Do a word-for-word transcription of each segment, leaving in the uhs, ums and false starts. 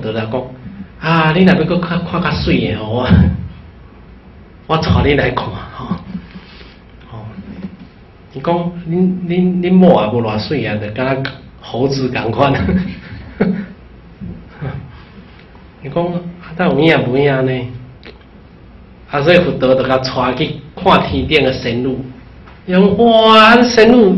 就来讲，啊，你若要搁看看较水的吼，我我带你来看吼。哦，伊讲，恁恁恁某也无偌水啊，就敢若猴子共款。伊讲，啊，但有影无影呢？啊，所以佛陀就甲带去看天顶的仙女，伊讲哇，仙女。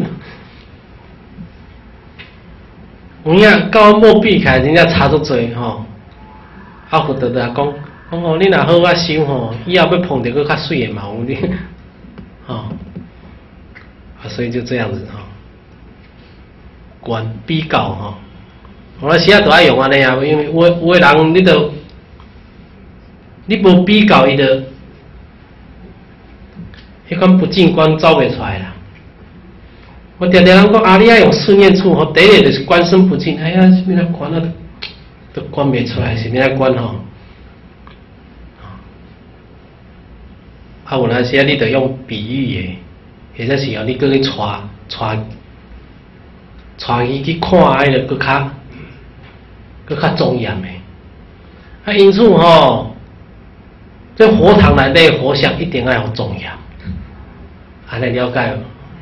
有影，甲我某比起来，真正差足多吼。啊，佛陀就讲，讲哦，你若好啊修吼，以后要碰到个较水的嘛有你，吼。啊，所以就这样子吼，观比较吼。我时啊都爱用安尼啊，因为有有的人你都你无比较，伊就迄款不净观走袂出来啦。我常常人讲啊，你爱用顺念处吼，第一个就是观身不净。哎呀，什么来观啊，都都观袂出来，是咩来观吼？啊，有阵时啊，你得用比喻的，或者是哦，你搁去带带带伊去看，迄个搁较搁较庄严的。啊，因此吼，这佛堂内底佛像一定要有庄严，安尼了解无？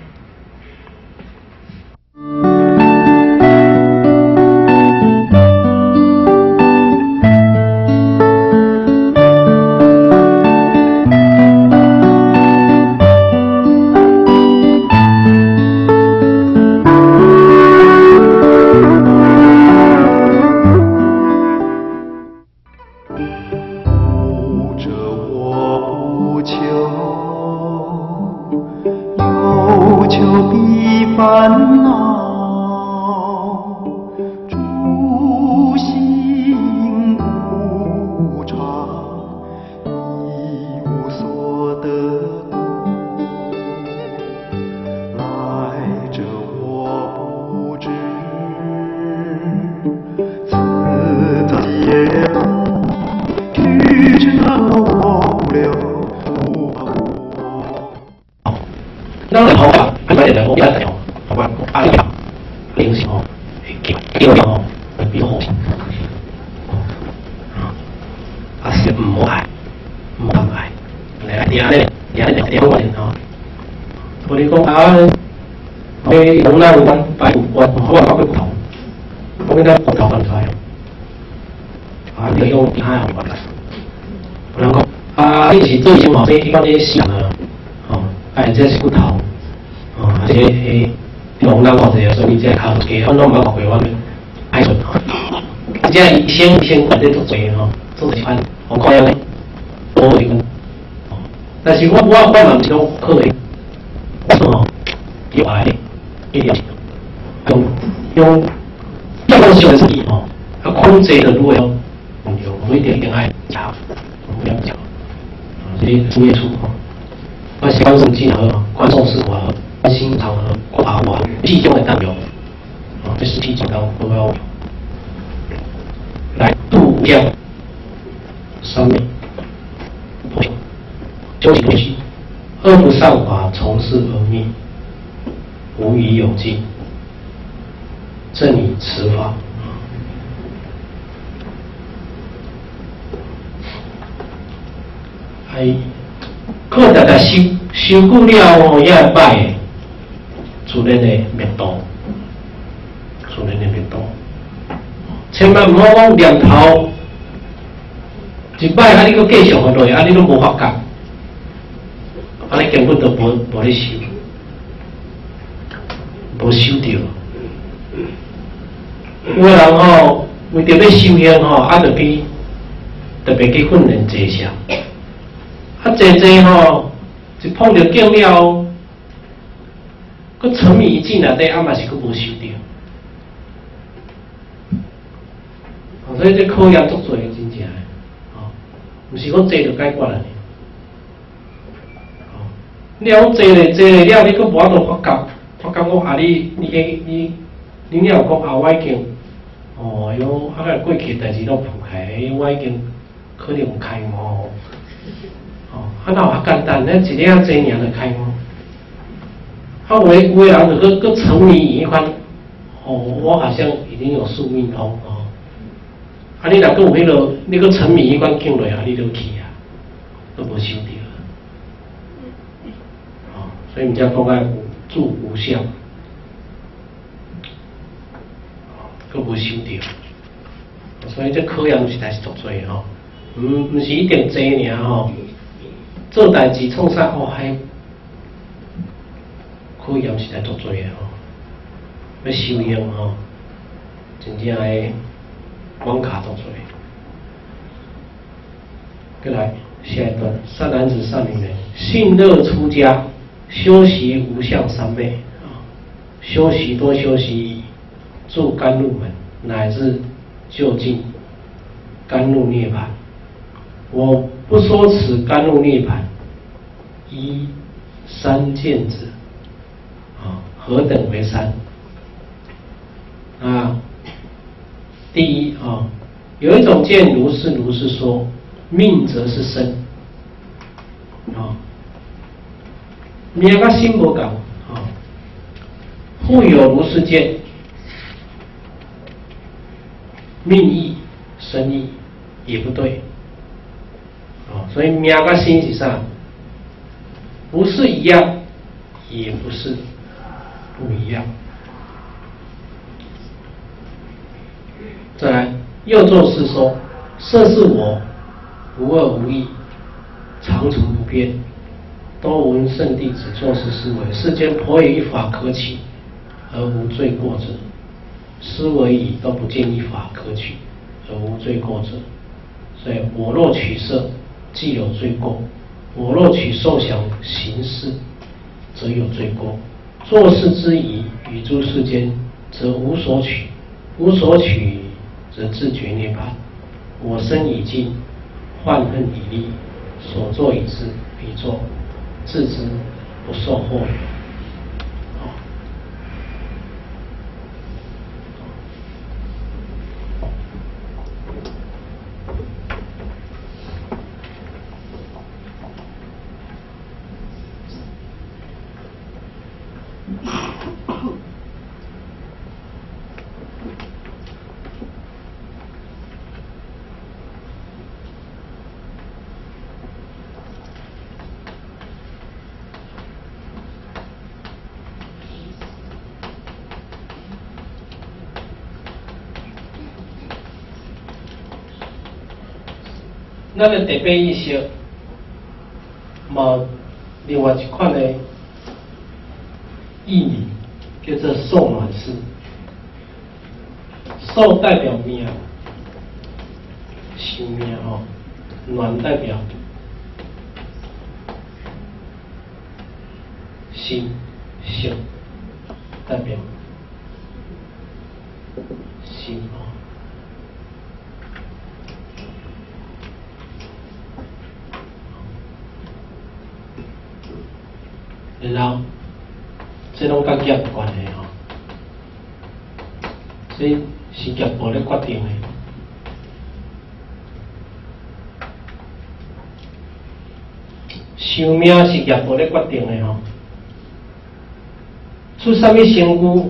咱个头发，啊，买来我来用，好吧？啊，呀，零星哦，叫叫哦，比较好。啊，是唔好爱，唔好爱，来听咧，听咧听我吼。我哋讲啊，你用那有当摆我我我个头，我给他骨头翻出来，啊，你用其他好吧？我人讲啊，你是做什么？你讲你想啊，哦，哎，这是骨头。哦，这诶，用咱讲者，所以这靠嘅，我拢冇学过，我爱做。这医生医生管得做做吼，做一款我看样咧，多一个。但是我我我嘛唔是讲好诶，我说吼，有爱一定用用要讲修的是你吼，啊控制的如果要用有一点点爱加，不要讲，这些经验处吼，我喜欢什么技巧观众是我。心肠和夸我气中的担忧，啊，这是体检高都要来度量三昧，究竟东西，恶不善法从事而灭，无以有尽，正以持法。哎，靠大家修修久了哦，也会歹的。自然的灭度，自然的灭度，千万唔好讲念头一摆，啊你搁继续落去，啊你都无法觉，啊你根本都无无咧修，无修到。有个人吼，为着要修行吼，啊着去特别去训练坐下，啊坐坐吼，一碰着境了。佮沉迷一进内底，啊嘛是佮无修到，哦，所以这考验足多真正诶，哦，毋是讲坐就解决了呢，哦，你若讲坐咧坐咧了，你佮无法度发觉，发觉讲啊你你你你你若讲啊我已经，哦哟，啊个过去代志拢铺开，我已经可能有开悟，哦，啊哪有遐简单？咱一日啊坐尔就开悟。啊，有诶有诶人就搁搁沉迷一款，哦，我好像已经有宿命通哦， 啊，你若阁有迄、那个，你阁沉迷迄款境内啊，你就去啊，都无收到。哦，所以毋才讲爱有住无相，阁无收到。所以这考验实在是足多吼，毋毋是一定坐尔吼，做代志创啥哦，还考验实在足多诶吼，要修行吼，真正诶关卡足多。再来下一段，善男子、善女人，信乐出家，修习无相三昧啊，修习多修习，助甘露门，乃至就近甘露涅槃。我不说此甘露涅槃，依三见者啊，何等为三？啊，第一啊，有一种见如是如是说，命则是身啊，命跟心无共啊，复有如是见，命意身意也不对啊，所以命跟心是啥？不是一样，也不是不一样。再来，又作是说，色是我，无二无异，常处不变。多闻圣弟子作是思维：世间颇有一法可取，而无罪过者。思维矣，都不见一法可取，而无罪过者。所以，我若取色，即有罪过；我若取受想行识，则有罪过。作是之疑，于诸世间，则无所取；无所取，则自觉涅槃。我身已尽，患恨已立，所作已至，彼作，自知不受惑有。咱的特别意识，嘛，另外一款的意义叫做受暖式。受代表命，生命吼；暖代表心性，代表心吼。然后，这拢跟业有关系吼，所以是业报咧决定的。寿命是业报咧决定的吼，出啥物身躯，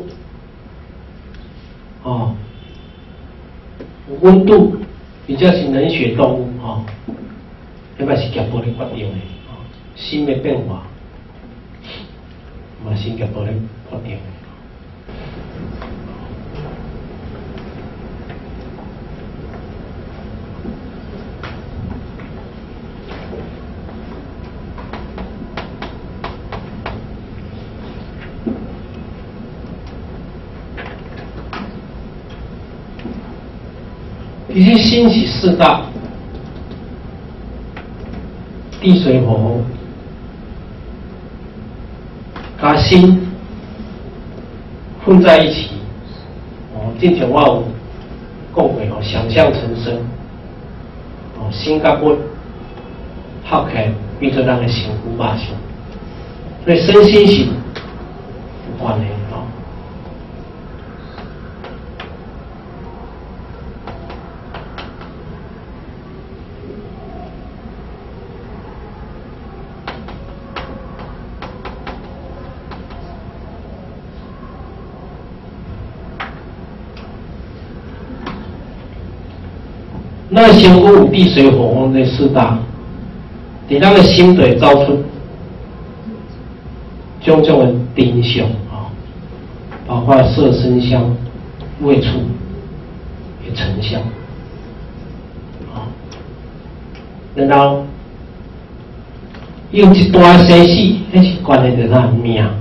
哦，有温度，比较是冷血动物吼，迄嘛是业报咧决定的，哦，心的变化。嘛，新加坡咧决定。其实心是四大：地水火风。把心混在一起，哦，之前我有讲过哦，想象成身，哦，心甲骨合起来变做咱的身躯肉相，所以身心是有关的哦。 那仙姑有地水火风这四大，伫咱个心底走出种种的丁相啊，包括色声香味触的成相啊，然后有一段生死，迄是关系着咱命啊。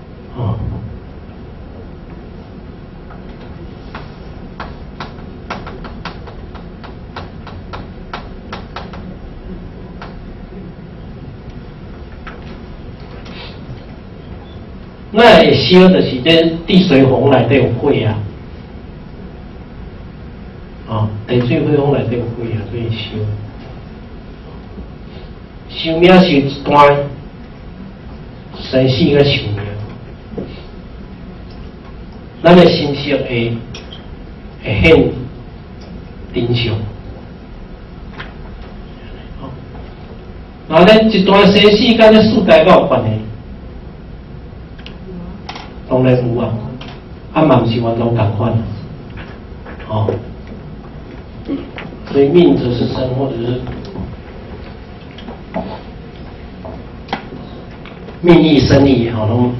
那会烧就是这地水火风内底有火啊，哦，地水火风内底有火啊，所以烧。寿命是一段生死个寿命，咱的心识会会现真相。然后咧，一段生死跟这世界有关系。当然有啊，啊嘛毋是完全同款啊，哦，所以命则是生，或者是命亦生亦好，拢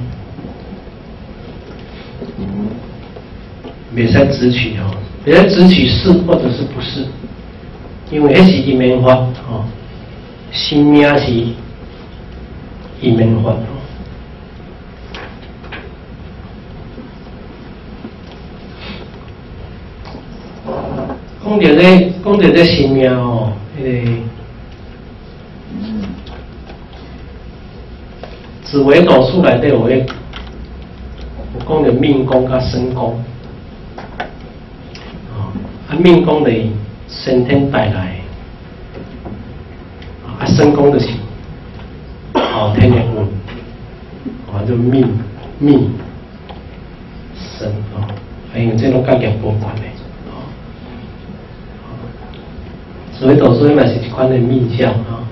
袂使直取哦，袂使直取是或者是不是，因为迄是因缘法哦，生命是因缘法。讲到这，讲到这生命哦，迄、那个紫微斗数内底有迄，有讲到命宫甲身宫，啊，啊命宫就是先天带来的，啊身宫就是后天的运，啊就命命身哦，因为这种甲业无关的。所以斗数嘛是一款的命相啊。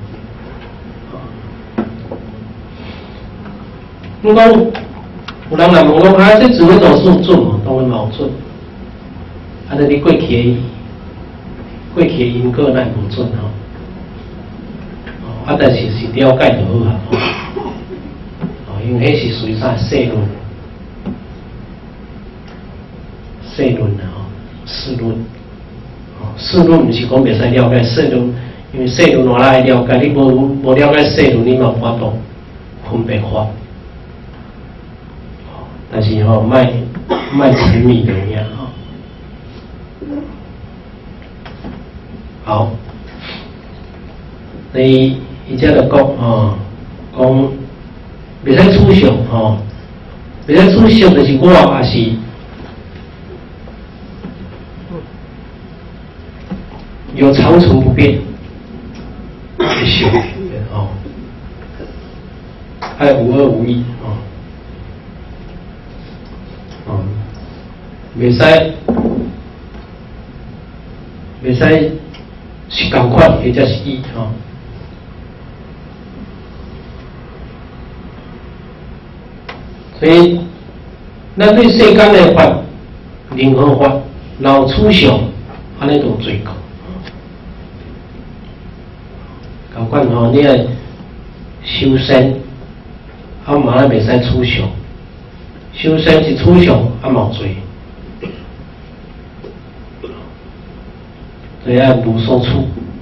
如果有人来问讲，啊，这紫微斗数准无？当然冇准。啊，那你过去的过去的因果那无准吼。啊，但是是了解就好啊。哦，因为迄是属于啥世论，世论啊，世论。世论毋是讲袂使了解世论，因为世论我来了解，你无无了解世论，你嘛无法度分别法。但是吼、哦，卖卖沉迷的样吼。好，所以伊遮就讲哦，讲袂使取相吼，袂使取相就是我也是。有长存不变的修哦，还有无二无一哦，哦，袂使袂使是同款，或者是一哦。所以，咱对世间的法、任何法，然后取相，安尼就有罪过。同款吼，你爱修身，啊嘛咧袂使取相，修身是取相，啊嘛有罪，所以要无所处。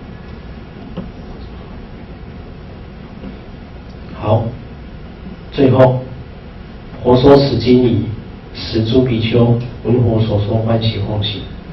好，最后，佛说此经已，使诸比丘闻佛所说欢喜欢喜。